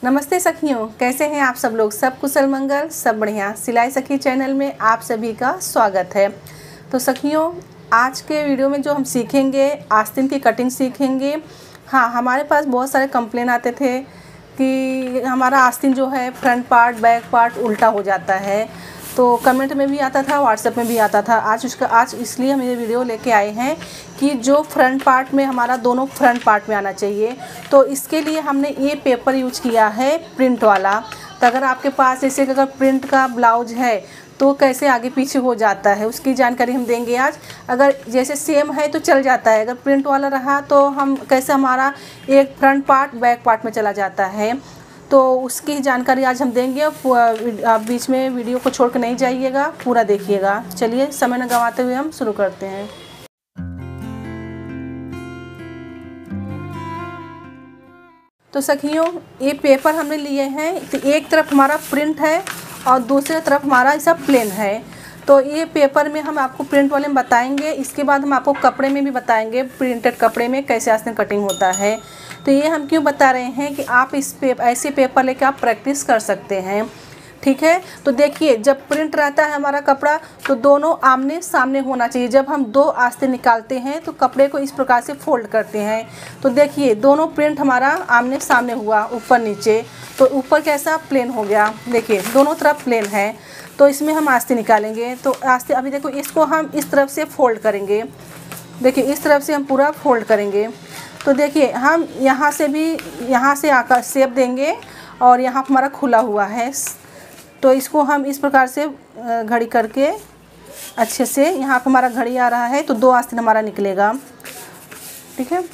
नमस्ते सखियों, कैसे हैं आप सब लोग। सब कुशल मंगल, सब बढ़िया। सिलाई सखी चैनल में आप सभी का स्वागत है। तो सखियों, आज के वीडियो में जो हम सीखेंगे, आस्तीन की कटिंग सीखेंगे। हाँ, हमारे पास बहुत सारे कंप्लेन आते थे कि हमारा आस्तीन जो है फ्रंट पार्ट बैक पार्ट उल्टा हो जाता है। तो कमेंट में भी आता था, व्हाट्सएप में भी आता था। आज इसलिए हम ये वीडियो लेके आए हैं कि जो फ्रंट पार्ट में हमारा दोनों फ्रंट पार्ट में आना चाहिए। तो इसके लिए हमने ये पेपर यूज किया है, प्रिंट वाला। तो अगर आपके पास जैसे अगर प्रिंट का ब्लाउज है तो कैसे आगे पीछे हो जाता है, उसकी जानकारी हम देंगे आज। अगर जैसे सेम है तो चल जाता है, अगर प्रिंट वाला रहा तो हम कैसे हमारा एक फ्रंट पार्ट बैक पार्ट में चला जाता है, तो उसकी जानकारी आज हम देंगे। आप बीच में वीडियो को छोड़ कर नहीं जाइएगा, पूरा देखिएगा। चलिए समय न गंवाते हुए हम शुरू करते हैं। तो सखियों, ये पेपर हमने लिए हैं, तो एक तरफ हमारा प्रिंट है और दूसरी तरफ हमारा ऐसा प्लेन है। तो ये पेपर में हम आपको प्रिंट वाले में बताएंगे, इसके बाद हम आपको कपड़े में भी बताएंगे, प्रिंटेड कपड़े में कैसे आस्तीन कटिंग होता है। तो ये हम क्यों बता रहे हैं कि आप ऐसे पेपर लेके आप प्रैक्टिस कर सकते हैं, ठीक है। तो देखिए, जब प्रिंट रहता है हमारा कपड़ा तो दोनों आमने सामने होना चाहिए। जब हम दो आस्तीन निकालते हैं तो कपड़े को इस प्रकार से फोल्ड करते हैं। तो देखिए, दोनों प्रिंट हमारा आमने सामने हुआ, ऊपर नीचे। तो ऊपर कैसा प्लेन हो गया, देखिए दोनों तरफ प्लेन है। तो इसमें हम आस्तीन निकालेंगे। तो आस्तीन अभी देखो, इसको हम इस तरफ से फोल्ड करेंगे। देखिए, इस तरफ से हम पूरा फोल्ड करेंगे। तो देखिए, हम यहाँ से भी यहाँ से आकर शेप देंगे और यहाँ हमारा खुला हुआ है। तो इसको हम इस प्रकार से घड़ी करके अच्छे से, यहाँ पर हमारा घड़ी आ रहा है तो दो आस्तीन हमारा निकलेगा, ठीक है।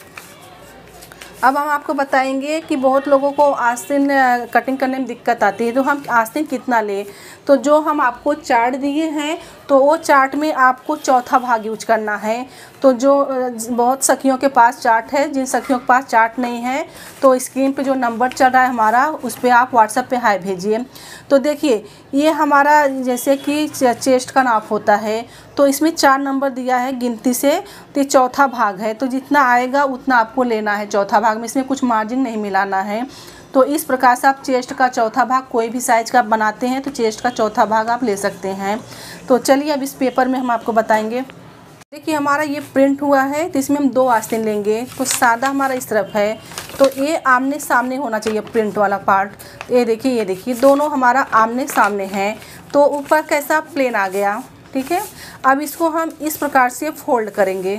अब हम आपको बताएंगे कि बहुत लोगों को आस्तीन कटिंग करने में दिक्कत आती है, तो हम आस्तीन कितना लें। तो जो हम आपको चार्ट दिए हैं तो वो चार्ट में आपको चौथा भाग यूज करना है। तो जो बहुत सखियों के पास चार्ट है, जिन सखियों के पास चार्ट नहीं है तो स्क्रीन पे जो नंबर चल रहा है हमारा, उस पर आप व्हाट्सएप पे हाय भेजिए। तो देखिए, ये हमारा जैसे कि चेस्ट का नाप होता है, तो इसमें 4 नंबर दिया है गिनती से। तो ये चौथा भाग है, तो जितना आएगा उतना आपको लेना है चौथा भाग में। इसमें कुछ मार्जिन नहीं मिलाना है। तो इस प्रकार से आप चेस्ट का चौथा भाग, कोई भी साइज का आप बनाते हैं तो चेस्ट का चौथा भाग आप ले सकते हैं। तो चलिए अब इस पेपर में हम आपको बताएंगे। देखिए, हमारा ये प्रिंट हुआ है तो इसमें हम दो आस्तीन लेंगे। तो सादा हमारा इस तरफ है, तो ये आमने सामने होना चाहिए प्रिंट वाला पार्ट। ये देखिए दोनों हमारा आमने सामने हैं। तो ऊपर कैसा प्लेन आ गया, ठीक है। अब इसको हम इस प्रकार से फोल्ड करेंगे।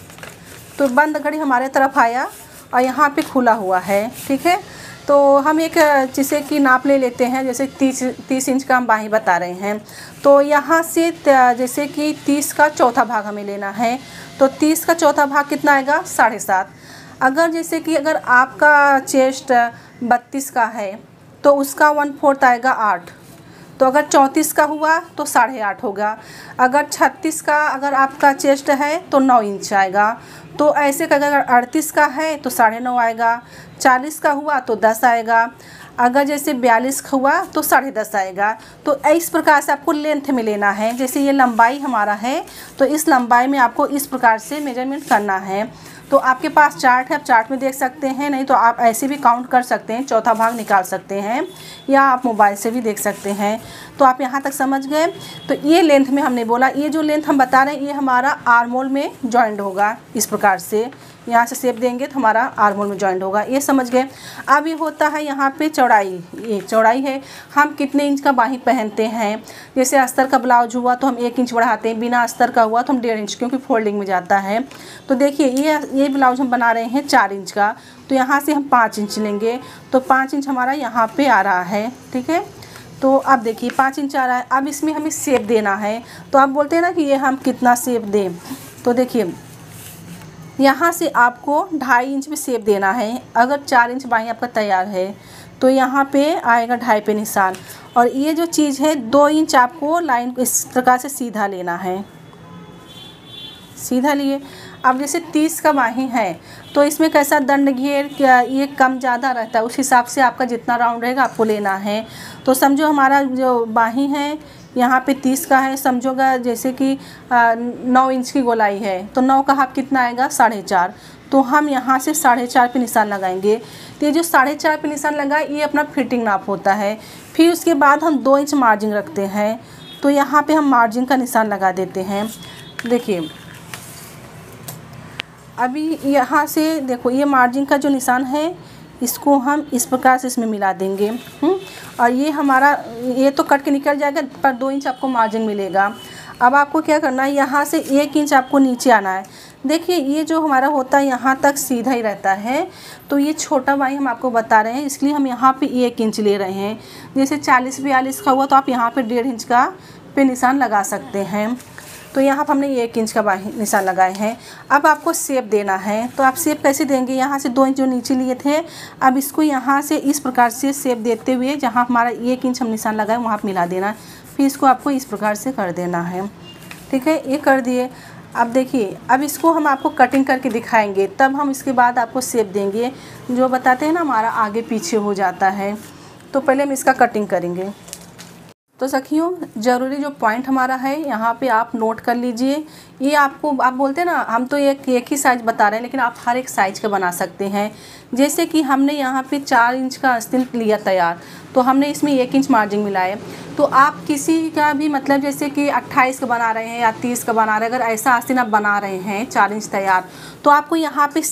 तो बंद घड़ी हमारे तरफ आया और यहाँ पे खुला हुआ है, ठीक है। तो हम एक जैसे कि नाप ले लेते हैं, जैसे 30 इंच का हम बाहीं बता रहे हैं। तो यहाँ से जैसे कि 30 का चौथा भाग हमें लेना है। तो 30 का चौथा भाग कितना आएगा, 7.5। अगर जैसे कि अगर आपका चेस्ट 32 का है तो उसका 1/4 आएगा 8। तो अगर 34 का हुआ तो 8.5 होगा। अगर 36 का अगर आपका चेस्ट है तो 9 इंच आएगा। तो ऐसे का अगर 38 का है तो 9.5 आएगा। 40 का हुआ तो 10 आएगा। अगर जैसे 42 का हुआ तो 10.5 आएगा। तो इस प्रकार से आपको लेंथ में लेना है। जैसे ये लंबाई हमारा है तो इस लंबाई में आपको इस प्रकार से मेजरमेंट करना है। तो आपके पास चार्ट है, आप चार्ट में देख सकते हैं, नहीं तो आप ऐसे भी काउंट कर सकते हैं, चौथा भाग निकाल सकते हैं, या आप मोबाइल से भी देख सकते हैं। तो आप यहाँ तक समझ गए। तो ये लेंथ में हमने बोला, ये जो लेंथ हम बता रहे हैं ये हमारा आर्म होल में जॉइंट होगा। इस प्रकार से यहाँ से शेप देंगे तो हमारा आर्म होल में जॉइंट होगा, ये समझ गए। अब ये होता है यहाँ पे चौड़ाई, ये चौड़ाई है। हम कितने इंच का बाहीं पहनते हैं, जैसे अस्तर का ब्लाउज हुआ तो हम 1 इंच बढ़ाते हैं, बिना अस्तर का हुआ तो हम 1.5 इंच, क्योंकि फोल्डिंग में जाता है। तो देखिए, ये ब्लाउज हम बना रहे हैं 4 इंच का, तो यहाँ से हम 5 इंच लेंगे। तो 5 इंच हमारा यहाँ पे आ रहा है, ठीक है। तो अब देखिए 5 इंच आ रहा है। अब इसमें हमें शेप देना है। तो आप बोलते हैं ना कि ये हम कितना शेप दें, तो देखिए यहाँ से आपको 2.5 इंच में शेप देना है। अगर 4 इंच बाहीं आपका तैयार है तो यहाँ पे आएगा 2.5 पे निशान। और ये जो चीज़ है 2 इंच आपको लाइन इस प्रकार से सीधा लेना है, सीधा लिए। अब जैसे 30 का बाही है तो इसमें कैसा दंड घेर क्या ये कम ज़्यादा रहता है, उस हिसाब से आपका जितना राउंड रहेगा आपको लेना है। तो समझो हमारा जो बाही है यहाँ पे 30 का है, समझोगा जैसे कि 9 इंच की गोलाई है तो 9 का हाफ कितना आएगा 4.5। तो हम यहाँ से 4.5 पे निशान लगाएंगे। तो ये जो 4.5 पे निशान लगा ये अपना फिटिंग नाप होता है। फिर उसके बाद हम 2 इंच मार्जिन रखते हैं, तो यहाँ पे हम मार्जिन का निशान लगा देते हैं। देखिए अभी यहाँ से देखो ये मार्जिन का जो निशान है इसको हम इस प्रकार से इसमें मिला देंगे। और ये हमारा ये तो कट के निकल जाएगा पर 2 इंच आपको मार्जिन मिलेगा। अब आपको क्या करना है, यहाँ से 1 इंच आपको नीचे आना है। देखिए ये जो हमारा होता है यहाँ तक सीधा ही रहता है, तो ये छोटा बाही हम आपको बता रहे हैं इसलिए हम यहाँ पे 1 इंच ले रहे हैं। जैसे 40-42 का हुआ तो आप यहाँ पे 1.5 इंच का पे निशान लगा सकते हैं। तो यहाँ पर हमने 1 इंच का बाही निशान लगाए हैं। अब आपको शेप देना है, तो आप शेप कैसे देंगे, यहाँ से 2 इंच जो नीचे लिए थे अब इसको यहाँ से इस प्रकार से शेप देते हुए जहाँ हमारा 1 इंच हम निशान लगाए वहाँ पर मिला देना। फिर इसको आपको इस प्रकार से कर देना है। ठीक है, ये कर दिए। अब देखिए अब इसको हम आपको कटिंग करके दिखाएंगे, तब हम इसके बाद आपको शेप देंगे। जो बताते हैं ना हमारा आगे पीछे हो जाता है, तो पहले हम इसका कटिंग करेंगे। तो सखियों ज़रूरी जो पॉइंट हमारा है यहाँ पे आप नोट कर लीजिए। ये आपको आप बोलते हैं ना हम तो एक ही साइज़ बता रहे हैं, लेकिन आप हर एक साइज़ का बना सकते हैं। जैसे कि हमने यहाँ पे 4 इंच का आस्तीन लिया तैयार, तो हमने इसमें 1 इंच मार्जिन मिलाए। तो आप किसी का भी मतलब जैसे कि 28 का बना रहे हैं या 30 का बना रहे हैं, अगर ऐसा आस्तीन आप बना रहे हैं 4 इंच तैयार, तो आपको यहाँ पे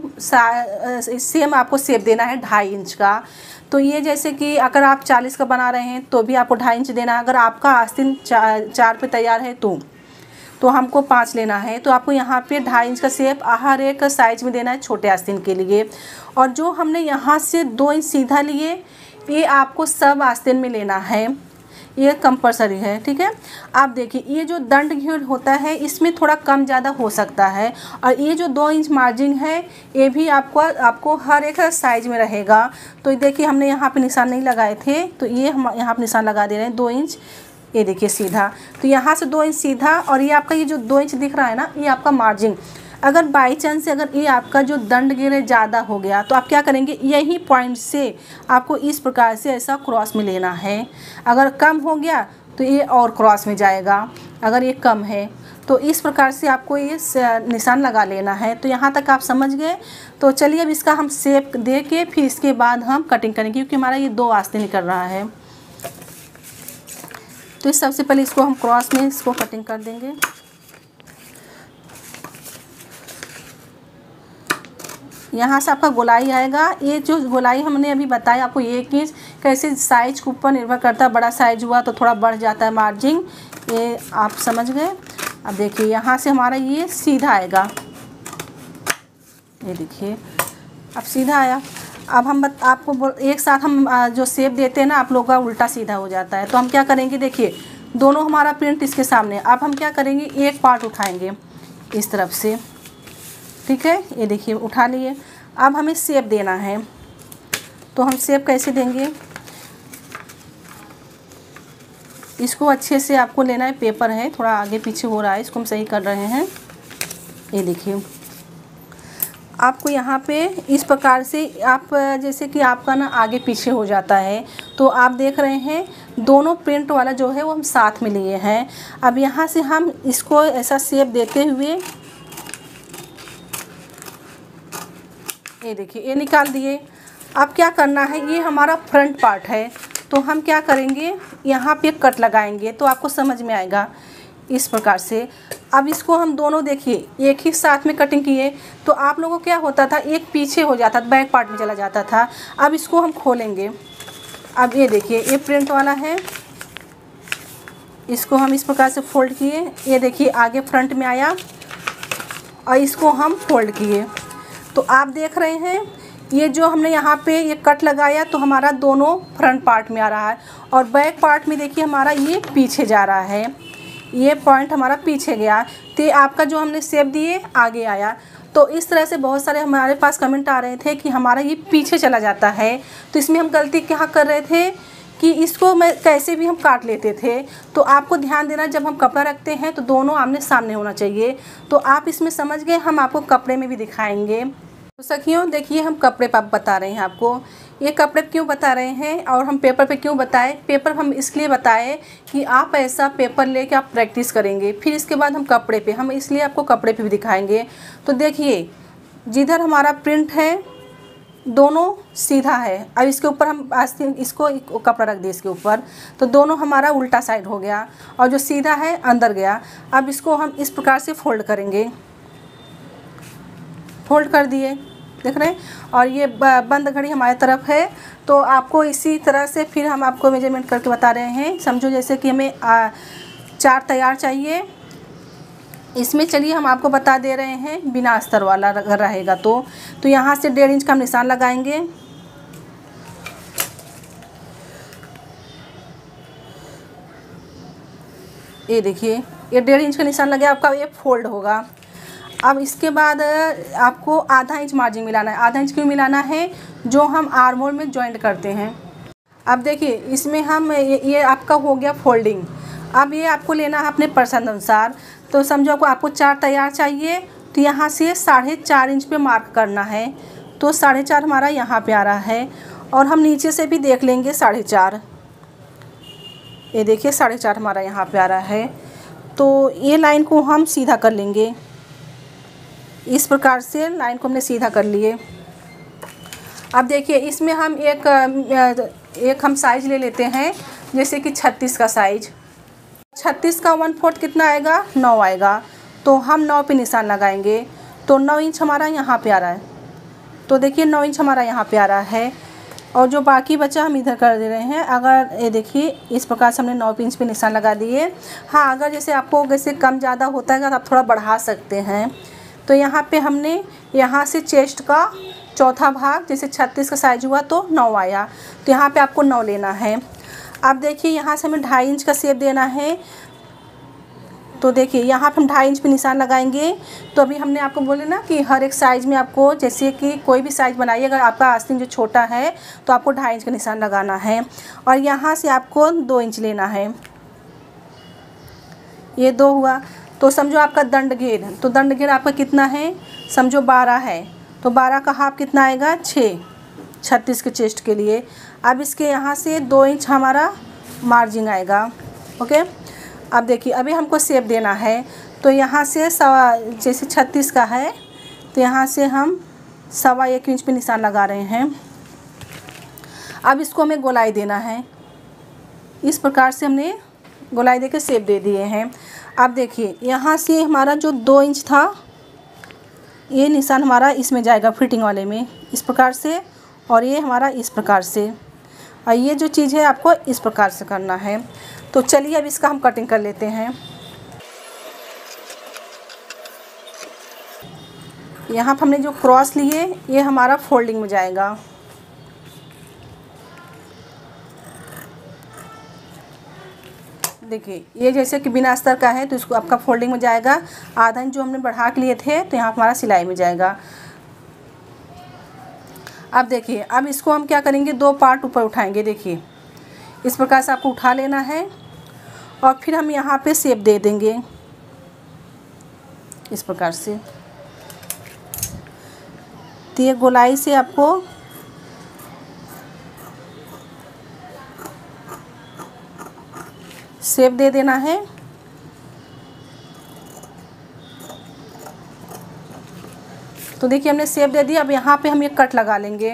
सेम आपको शेप देना है 2.5 इंच का। तो ये जैसे कि अगर आप 40 का बना रहे हैं तो भी आपको 2.5 इंच देना है। अगर आपका आस्तीन 4 पे तैयार है तो हमको 5 लेना है, तो आपको यहाँ पे 2.5 इंच का शेप हर एक साइज में देना है छोटे आस्तीन के लिए। और जो हमने यहाँ से 2 इंच सीधा लिए ये आपको सब आस्तीन में लेना है, ये कंपलसरी है। ठीक है, आप देखिए ये जो दंड घेर होता है इसमें थोड़ा कम ज़्यादा हो सकता है, और ये जो 2 इंच मार्जिन है ये भी आपको हर एक साइज में रहेगा। तो देखिए हमने यहाँ पे निशान नहीं लगाए थे, तो ये हम यहाँ पे निशान लगा दे रहे हैं 2 इंच। ये देखिए सीधा, तो यहाँ से 2 इंच सीधा, और ये आपका ये जो 2 इंच दिख रहा है ना ये आपका मार्जिन। अगर बाई चांस से अगर ये आपका जो दंड घेर ज़्यादा हो गया तो आप क्या करेंगे, यही पॉइंट से आपको इस प्रकार से ऐसा क्रॉस में लेना है। अगर कम हो गया तो ये और क्रॉस में जाएगा, अगर ये कम है तो इस प्रकार से आपको ये निशान लगा लेना है। तो यहाँ तक आप समझ गए। तो चलिए अब इसका हम शेप दे के फिर इसके बाद हम कटिंग करेंगे, क्योंकि हमारा ये 2 आस्तीन निकल रहा है। तो इस सबसे पहले इसको हम क्रॉस में इसको कटिंग कर देंगे। यहाँ से आपका गोलाई आएगा। ये जो गोलाई हमने अभी बताया आपको 1 इंच, कैसे साइज के ऊपर निर्भर करता है। बड़ा साइज हुआ तो थोड़ा बढ़ जाता है मार्जिन, ये आप समझ गए। अब देखिए यहाँ से हमारा ये सीधा आएगा, ये देखिए अब सीधा आया। अब हम आपको एक साथ हम जो शेप देते हैं ना आप लोगों का उल्टा सीधा हो जाता है। तो हम क्या करेंगे, देखिए दोनों हमारा प्रिंट इसके सामने। अब हम क्या करेंगे, एक पार्ट उठाएंगे इस तरफ से। ठीक है, ये देखिए उठा लिए। अब हमें शेप देना है, तो हम शेप कैसे देंगे, इसको अच्छे से आपको लेना है। पेपर है थोड़ा आगे पीछे हो रहा है, इसको हम सही कर रहे हैं। ये देखिए आपको यहाँ पे इस प्रकार से आप जैसे कि आपका ना आगे पीछे हो जाता है, तो आप देख रहे हैं दोनों प्रिंट वाला जो है वो हम साथ में लिए हैं। अब यहाँ से हम इसको ऐसा शेप देते हुए ये देखिए ये निकाल दिए। अब क्या करना है, ये हमारा फ्रंट पार्ट है, तो हम क्या करेंगे यहाँ पे कट लगाएंगे, तो आपको समझ में आएगा इस प्रकार से। अब इसको हम दोनों देखिए एक ही साथ में कटिंग किए, तो आप लोगों को क्या होता था, एक पीछे हो जाता था, बैक पार्ट में चला जाता था। अब इसको हम खोलेंगे। अब ये देखिए ये प्रिंट वाला है, इसको हम इस प्रकार से फोल्ड किए। ये देखिए आगे फ्रंट में आया और इसको हम फोल्ड किए। तो आप देख रहे हैं ये जो हमने यहाँ पे ये कट लगाया तो हमारा दोनों फ्रंट पार्ट में आ रहा है, और बैक पार्ट में देखिए हमारा ये पीछे जा रहा है। ये पॉइंट हमारा पीछे गया, तो आपका जो हमने शेप दिए आगे आया। तो इस तरह से बहुत सारे हमारे पास कमेंट आ रहे थे कि हमारा ये पीछे चला जाता है। तो इसमें हम गलती क्या कर रहे थे कि इसको मैं कैसे भी हम काट लेते थे। तो आपको ध्यान देना, जब हम कपड़ा रखते हैं तो दोनों आमने सामने होना चाहिए। तो आप इसमें समझ गए, हम आपको कपड़े में भी दिखाएंगे। तो सखियों देखिए, हम कपड़े पर बता रहे हैं आपको। ये कपड़े क्यों बता रहे हैं और हम पेपर पे क्यों बताए? पेपर हम इसलिए बताए कि आप ऐसा पेपर लेके आप प्रैक्टिस करेंगे, फिर इसके बाद हम कपड़े पे, हम इसलिए आपको कपड़े पे भी दिखाएंगे। तो देखिए, जिधर हमारा प्रिंट है दोनों सीधा है। अब इसके ऊपर हम आस्तीन, इसको कपड़ा रख दिए इसके ऊपर, तो दोनों हमारा उल्टा साइड हो गया और जो सीधा है अंदर गया। अब इसको हम इस प्रकार से फोल्ड करेंगे, फोल्ड कर दिए, देख रहे हैं। और ये बंद घड़ी हमारी तरफ है। तो आपको इसी तरह से फिर हम आपको मेजरमेंट करके बता रहे हैं। समझो जैसे कि हमें 4 तैयार चाहिए, इसमें चलिए हम आपको बता दे रहे हैं बिना अस्तर वाला अगर रहेगा तो यहाँ से 1.5 इंच का हम निशान लगाएंगे। ये देखिए, ये 1.5 इंच का निशान लगे, आपका ये फोल्ड होगा। अब इसके बाद आपको आधा इंच मार्जिन मिलाना है। आधा इंच क्यों मिलाना है? जो हम आर्म होल में जॉइंट करते हैं। अब देखिए, इसमें हम ये आपका हो गया फोल्डिंग। अब ये आपको लेना है अपने पसंद अनुसार। तो समझो आपको 4 तैयार चाहिए, तो यहाँ से 4.5 इंच पे मार्क करना है। तो 4.5 हमारा यहाँ पे आ रहा है और हम नीचे से भी देख लेंगे 4.5। ये देखिए 4.5 हमारा यहाँ पे आ रहा है। तो ये लाइन को हम सीधा कर लेंगे, इस प्रकार से लाइन को हमने सीधा कर लिए। अब देखिए, इसमें हम एक हम साइज ले लेते हैं, जैसे कि 36 का साइज। 36 का 1/4 कितना आएगा? 9 आएगा। तो हम 9 पे निशान लगाएंगे। तो 9 इंच हमारा यहाँ पे आ रहा है। तो देखिए 9 इंच हमारा यहाँ पे आ रहा है और जो बाकी बचा हम इधर कर दे रहे हैं। अगर ये देखिए, इस प्रकार से हमने 9 इंच पे निशान लगा दिए। हाँ, अगर जैसे आपको जैसे कम ज़्यादा होता है तो आप थोड़ा बढ़ा सकते हैं। तो यहाँ पे हमने यहाँ से चेस्ट का चौथा भाग, जैसे 36 का साइज हुआ तो 9 आया, तो यहाँ पे आपको 9 लेना है। अब देखिए, यहाँ से हमें 2.5 इंच का शेप देना है। तो देखिए, यहाँ पे हम 2.5 इंच पे निशान लगाएंगे। तो अभी हमने आपको बोले ना कि हर एक साइज़ में आपको, जैसे कि कोई भी साइज़ बनाइए, अगर आपका आस्तीन जो छोटा है तो आपको 2.5 इंच का निशान लगाना है। और यहाँ से आपको 2 इंच लेना है। ये 2 हुआ। तो समझो आपका दंड घेर, तो दंड घेर आपका कितना है? समझो 12 है। तो 12 का हाफ कितना आएगा? 6, 36 के चेस्ट के लिए। अब इसके यहाँ से 2 इंच हमारा मार्जिन आएगा। ओके, अब देखिए, अभी हमको शेप देना है। तो यहाँ से जैसे 36 का है, तो यहाँ से हम 1.25 इंच पे निशान लगा रहे हैं। अब इसको हमें गोलाई देना है। इस प्रकार से हमने गोलाई देके शेप दे दिए हैं। अब देखिए, यहाँ से हमारा जो 2 इंच था, ये निशान हमारा इसमें जाएगा फिटिंग वाले में, इस प्रकार से। और ये हमारा इस प्रकार से। और ये जो चीज़ है आपको इस प्रकार से करना है। तो चलिए अब इसका हम कटिंग कर लेते हैं। यहाँ पर हमने जो क्रॉस लिए, ये हमारा फोल्डिंग में जाएगा। देखिए, ये जैसे कि बिना अस्तर का है तो इसको आपका फोल्डिंग में जाएगा। आधा इंच जो हमने बढ़ा के लिए थे तो यहाँ हमारा सिलाई में जाएगा। अब देखिए, अब इसको हम क्या करेंगे, 2 पार्ट ऊपर उठाएंगे। देखिए, इस प्रकार से आपको उठा लेना है और फिर हम यहाँ पे शेप दे देंगे इस प्रकार से। तो ये गोलाई से आपको शेप दे देना है। तो देखिए, हमने शेप दे दिया। अब यहाँ पे हम ये कट लगा लेंगे।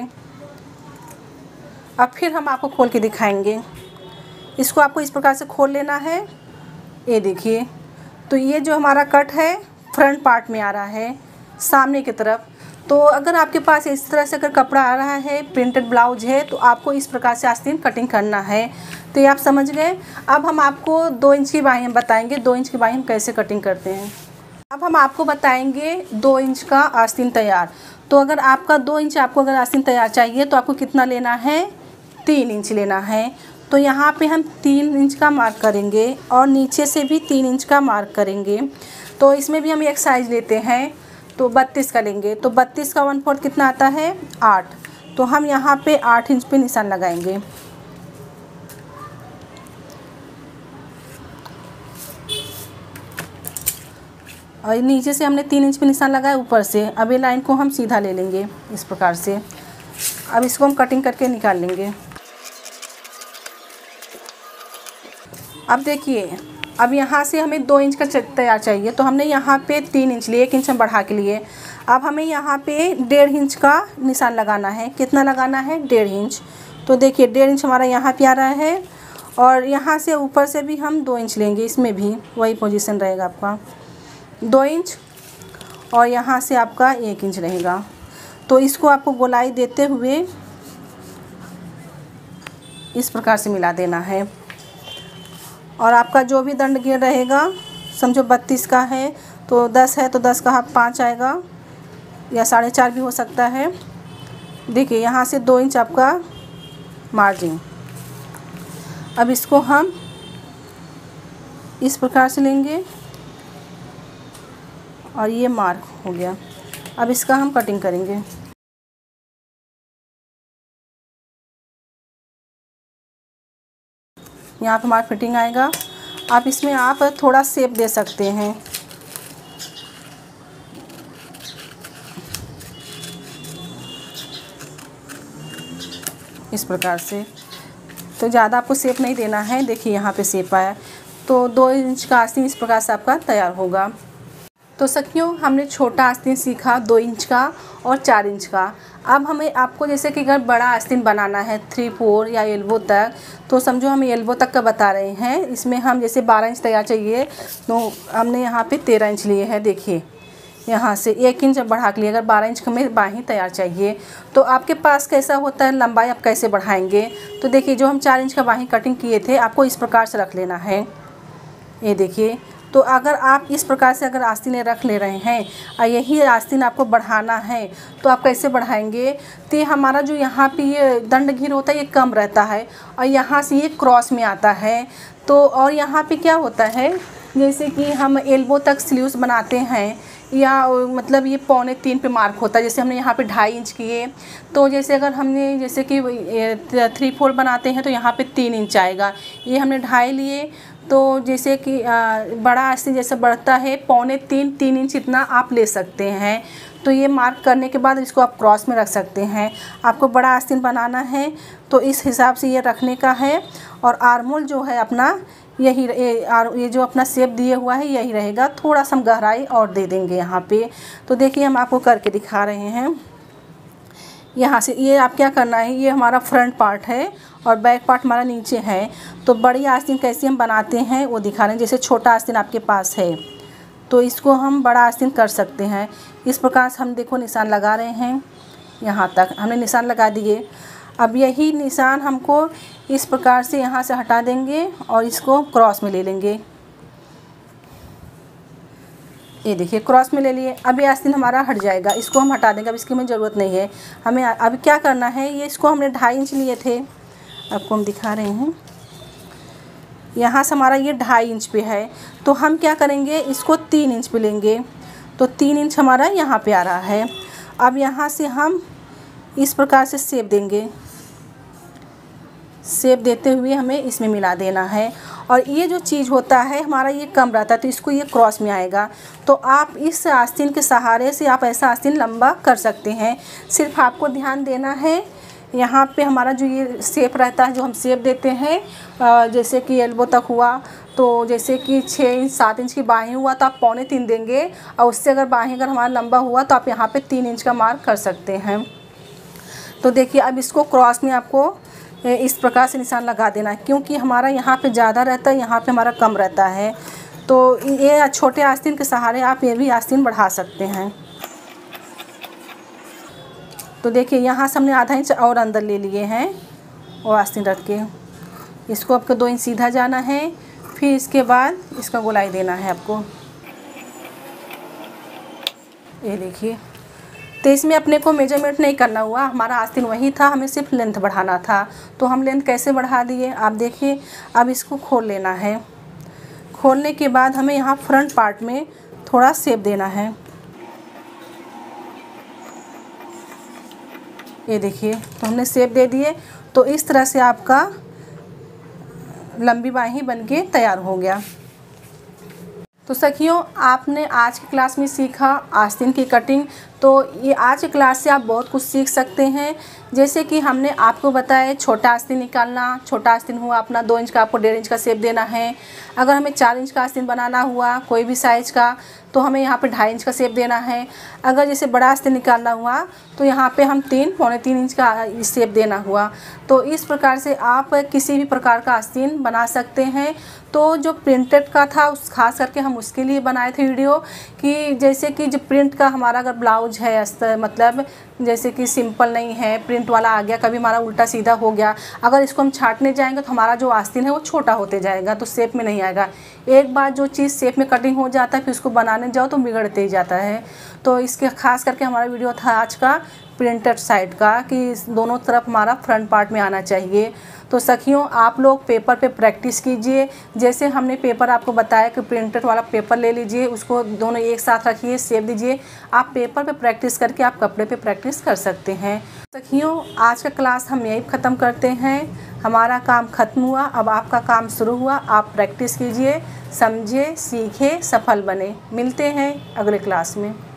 अब फिर हम आपको खोल के दिखाएंगे। इसको आपको इस प्रकार से खोल लेना है। ये देखिए, तो ये जो हमारा कट है फ्रंट पार्ट में आ रहा है, सामने की तरफ। तो अगर आपके पास इस तरह से अगर कपड़ा आ रहा है, प्रिंटेड ब्लाउज है, तो आपको इस प्रकार से आस्तीन कटिंग करना है। तो ये आप समझ गए। अब हम आपको 2 इंच की बाहीं हम बताएंगे, 2 इंच की बाहीं हम कैसे कटिंग करते हैं। अब हम आपको बताएंगे 2 इंच का आस्तीन तैयार। तो अगर आपका 2 इंच आपको अगर आस्तीन तैयार चाहिए तो आपको कितना लेना है? 3 इंच लेना है। तो यहाँ पे हम 3 इंच का मार्क करेंगे और नीचे से भी 3 इंच का मार्क करेंगे। तो इसमें भी हम एक साइज लेते हैं, तो 32 का लेंगे। तो 32 का 1/4 कितना आता है? 8। तो हम यहाँ पे 8 इंच पे निशान लगाएंगे। और नीचे से हमने 3 इंच पे निशान लगाया ऊपर से। अब ये लाइन को हम सीधा ले लेंगे इस प्रकार से। अब इसको हम कटिंग करके निकाल लेंगे। अब देखिए, अब यहाँ से हमें 2 इंच का तैयार चाहिए, तो हमने यहाँ पे 3 इंच लिए, 1 इंच हम बढ़ा के लिए। अब हमें यहाँ पे 1.5 इंच का निशान लगाना है। कितना लगाना है? 1.5 इंच। तो देखिए 1.5 इंच हमारा यहाँ पे आ रहा है, और यहाँ से ऊपर से भी हम 2 इंच लेंगे, इसमें भी वही पोजीशन रहेगा आपका 2 इंच, और यहाँ से आपका 1 इंच रहेगा। तो इसको आपको गोलाई देते हुए इस प्रकार से मिला देना है। और आपका जो भी दंड घेर रहेगा, समझो 32 का है तो 10 है तो 10 का हाफ 5 आएगा, या 4.5 भी हो सकता है। देखिए यहाँ से 2 इंच आपका मार्जिन। अब इसको हम इस प्रकार से लेंगे, और ये मार्क हो गया। अब इसका हम कटिंग करेंगे। यहाँ पर हमारा फिटिंग आएगा। आप इसमें आप थोड़ा शेप दे सकते हैं। इस प्रकार से, तो ज़्यादा आपको शेप नहीं देना है। देखिए यहाँ पे शेप आया, तो 2 इंच का आस्तीन इस प्रकार से आपका तैयार होगा। तो सखियों, हमने छोटा आस्तीन सीखा 2 इंच का और 4 इंच का। अब हमें आपको जैसे कि अगर बड़ा आस्तीन बनाना है 3/4 या एल्बो तक, तो समझो हम एल्बो तक का बता रहे हैं। इसमें हम जैसे 12 इंच तैयार चाहिए, तो हमने यहाँ पे 13 इंच लिए हैं। देखिए यहाँ से 1 इंच बढ़ा के लिए, अगर 12 इंच हमें बाहीं तैयार चाहिए, तो आपके पास कैसा होता है लंबाई, आप कैसे बढ़ाएंगे? तो देखिए जो हम 4 इंच का बाहीं कटिंग किए थे, आपको इस प्रकार से रख लेना है। ये देखिए, तो अगर आप इस प्रकार से अगर आस्तीन रख ले रहे हैं और यही आस्तीन आपको बढ़ाना है, तो आप कैसे बढ़ाएंगे? तो ये हमारा जो यहाँ पे ये दंड घेर होता है ये कम रहता है, और यहाँ से ये क्रॉस में आता है। तो और यहाँ पे क्या होता है, जैसे कि हम एल्बो तक स्लीव्स बनाते हैं, या मतलब ये 2.25 पे मार्क होता है। जैसे हमने यहाँ पे 2.5 इंच किए, तो जैसे अगर हमने जैसे कि 3/4 बनाते हैं तो यहाँ पे 3 इंच आएगा। ये हमने 2.5 लिए, तो जैसे कि बड़ा आस्तीन जैसे बढ़ता है 2.25-3 इंच इतना आप ले सकते हैं। तो ये मार्क करने के बाद इसको आप क्रॉस में रख सकते हैं। आपको बड़ा आस्तीन बनाना है तो इस हिसाब से ये रखने का है। और आर्मोल जो है अपना यही, ये जो अपना शेप दिए हुआ है यही रहेगा। थोड़ा सा हम गहराई और दे देंगे यहाँ पे। तो देखिए हम आपको करके दिखा रहे हैं। यहाँ से ये आप क्या करना है, ये हमारा फ्रंट पार्ट है और बैक पार्ट हमारा नीचे है। तो बड़ी आस्तीन कैसे हम बनाते हैं वो दिखा रहे हैं। जैसे छोटा आस्तीन आपके पास है तो इसको हम बड़ा आस्तीन कर सकते हैं। इस प्रकार से हम देखो निशान लगा रहे हैं, यहाँ तक हमने निशान लगा दिए। अब यही निशान हमको इस प्रकार से यहाँ से हटा देंगे और इसको क्रॉस में ले लेंगे। ये देखिए क्रॉस में ले लिए। अब ये आस्तीन हमारा हट जाएगा, इसको हम हटा देंगे। अब इसकी हमें ज़रूरत नहीं है। हमें अब क्या करना है, ये इसको हमने 2.5 इंच लिए थे, आपको हम दिखा रहे हैं। यहाँ से हमारा ये 2.5 इंच पे है, तो हम क्या करेंगे, इसको 3 इंच पे लेंगे। तो 3 इंच हमारा यहाँ पे आ रहा है। अब यहाँ से हम इस प्रकार से शेप देंगे। शेप देते हुए हमें इसमें मिला देना है। और ये जो चीज़ होता है हमारा ये कम रहता है, तो इसको ये क्रॉस में आएगा। तो आप इस आस्तीन के सहारे से आप ऐसा आस्तीन लंबा कर सकते हैं। सिर्फ आपको ध्यान देना है, यहाँ पे हमारा जो ये शेप रहता है, जो हम शेप देते हैं, जैसे कि एल्बो तक हुआ, तो जैसे कि 6 इंच 7 इंच की बाहें हुआ तो आप 2.25 देंगे। और उससे अगर बाहें अगर हमारा लंबा हुआ तो आप यहाँ पे 3 इंच का मार्क कर सकते हैं। तो देखिए अब इसको क्रॉस में आपको इस प्रकार से निशान लगा देना है, क्योंकि हमारा यहाँ पे ज़्यादा रहता है, यहाँ पे हमारा कम रहता है। तो ये छोटे आस्तीन के सहारे आप ये भी आस्तीन बढ़ा सकते हैं। तो देखिए यहाँ से हमने आधा इंच और अंदर ले लिए हैं और आस्तीन रख के इसको आपको 2 इंच सीधा जाना है। फिर इसके बाद इसका गोलाई देना है आपको। ये देखिए, तो इसमें अपने को मेजरमेंट नहीं करना हुआ, हमारा आस्तीन वही था, हमें सिर्फ लेंथ बढ़ाना था। तो हम लेंथ कैसे बढ़ा दिए आप देखिए। अब इसको खोल लेना है। खोलने के बाद हमें यहाँ फ्रंट पार्ट में थोड़ा शेप देना है। ये देखिए, तो हमने शेप दे दिए। तो इस तरह से आपका लंबी बाहीं बनके तैयार हो गया। तो सखियों, आपने आज की क्लास में सीखा आस्तीन की कटिंग। तो ये आज की क्लास से आप बहुत कुछ सीख सकते हैं। जैसे कि हमने आपको बताया छोटा आस्तीन निकालना। छोटा आस्तीन हुआ अपना 2 इंच का, आपको 1.5 इंच का शेप देना है। अगर हमें 4 इंच का आस्तीन बनाना हुआ कोई भी साइज़ का, तो हमें यहाँ पे 2.5 इंच का शेप देना है। अगर जैसे बड़ा आस्तीन निकालना हुआ तो यहाँ पे हम 3 पौने 3 इंच का शेप देना हुआ। तो इस प्रकार से आप किसी भी प्रकार का आस्तीन बना सकते हैं। तो जो प्रिंटेड का था उस खास करके हम उसके लिए बनाए थे वीडियो, कि जैसे कि जो प्रिंट का हमारा अगर ब्लाउज है अस्तर, मतलब जैसे कि सिंपल नहीं है, प्रिंट वाला आ गया, कभी हमारा उल्टा सीधा हो गया, अगर इसको हम छांटने जाएंगे तो हमारा जो आस्तीन है वो छोटा होते जाएगा, तो शेप में नहीं आएगा। एक बार जो चीज़ शेप में कटिंग हो जाता है फिर उसको बनाने जाओ तो बिगड़ते ही जाता है। तो इसके खास करके हमारा वीडियो था आज का प्रिंटेड साइड का, कि दोनों तरफ हमारा फ्रंट पार्ट में आना चाहिए। तो सखियों, आप लोग पेपर पे प्रैक्टिस कीजिए। जैसे हमने पेपर आपको बताया कि प्रिंटेड वाला पेपर ले लीजिए, उसको दोनों एक साथ रखिए, शेप दीजिए। आप पेपर पे प्रैक्टिस करके आप कपड़े पे प्रैक्टिस कर सकते हैं। सखियों, आज का क्लास हम यहीं ख़त्म करते हैं। हमारा काम ख़त्म हुआ, अब आपका काम शुरू हुआ। आप प्रैक्टिस कीजिए, समझिए, सीखिए, सफल बने। मिलते हैं अगले क्लास में।